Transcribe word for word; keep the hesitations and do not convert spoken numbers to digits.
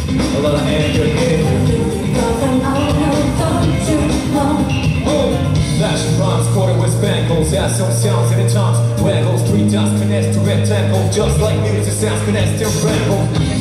A lot of anger here. Flashing rhymes, quarter with spangles. Yeah, some sounds in the tongues. Waggles, three dots connects to rectangle. Just like music sounds connects to ramble.